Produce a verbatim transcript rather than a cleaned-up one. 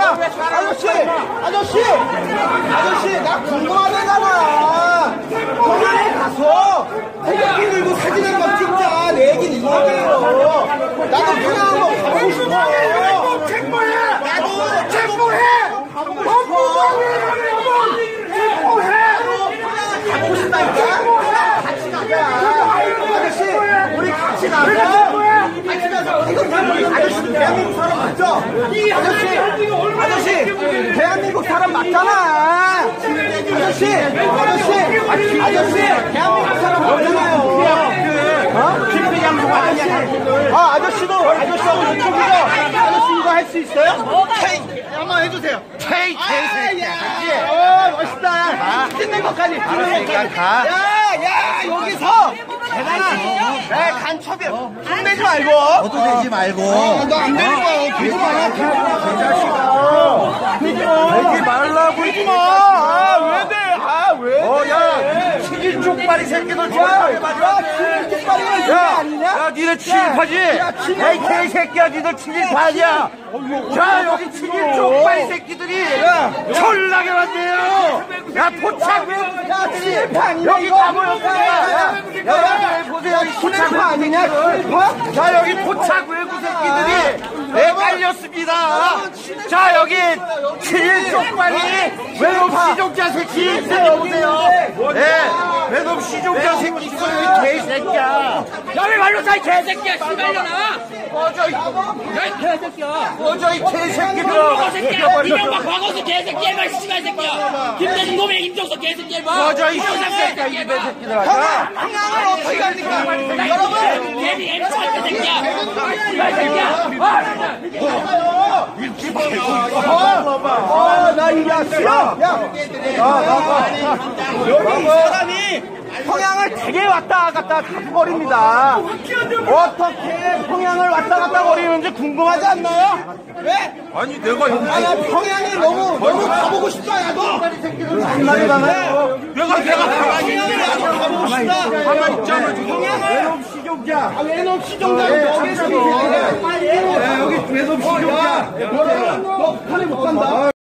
야, 아저씨, 아저씨, 아저씨, 나 궁금하잖아. 평양에 가서 태극기 들고 사진 한 번 찍자. 내 얘기는 이거예요. 나도 평양 한번 가보고 싶어. 체포해! 나도 체포해! 가고 싶다니까. 같이 가자. 아저씨, 우리 같이 가자. 같이 가서 태극기 아저씨 대한민국 사람 맞죠? 아저씨, 아저씨, 대한민국 사람 맞잖아. 아저씨, 아저씨, 아저씨, 대한민국 사람 맞잖아요. 어? 김대 양복 아니야? 아, 아저씨도 아저씨하고 이쪽이죠? 아저씨 이거 할 수 있어요? K 한번 해주세요. K K 어, 멋있다. 찍는 것까지. 가. 야, 야, 여기서 대단한. 야, 간첩이야. 혼내지 말고. 너도 되지 말고. 너 안 되는 거야. 되지 마. 되지 마. 되지 말라고. 되지 마. 아, 왜 돼? 아, 왜? 어, 야, 칠일 쪽발이 새끼들 좋아해. 맞아. 칠일 쪽발이가 이게 아니냐? 야, 니네 칠일파지? 에이, 개새끼야, 니들 칠일파냐? 자, 여기 칠일 쪽발이 새끼들이 졸라게 왔네요. 야, 도착 왜, 야, 칠일파 아니냐? 여기 다 모였구나. 야, 야, 여기 보세요. 여기 도착 칠일파 아니냐? 칠일파? 자, 여기 도착 외구 새끼들이 네, 깔렸습니다. 자, 여기 칠일 쪽발이 외놈 시종자 새끼 있어요. 보세요. 네, 외놈 시종자 새끼 있어요. 이 개새끼야. 야왜 말로 사 개새끼야 씨발려나. 꺼져, 이 야이 개새끼야. 꺼져, 이 개새끼들아. 김종석 새끼야. 이명박 과거수 개새끼야. 이말 씨발 새끼야. 김대중 노무현 김종석 개새끼야. 꺼져, 이 개새끼야. 이 개새끼들아. 자, 평양을 어떻게 합니까? 여러분! 개미 엠스할 개새끼야. 씨발 새끼야. 읽지 말고. 아, 나 이거 싫어! 야! 여기 이 사람이 평양을 되게 왔다 갔다 가버립니다. 어떻게 평양을 왔다 갔다 거리는지 궁금하지 않나요? 왜? 아니, 내가 여기. 아, 나 평양에 너무, 너무 가보고 싶다, 야, 너! 한마디 당해? 내가, 내가 가만히 가보고 싶다! 가만히 있잖아, 지금. 외놈 시종자! 아, 외놈 시종자! 여기, 여기, 여기 외놈 시종자! 너 북한에 못 간다.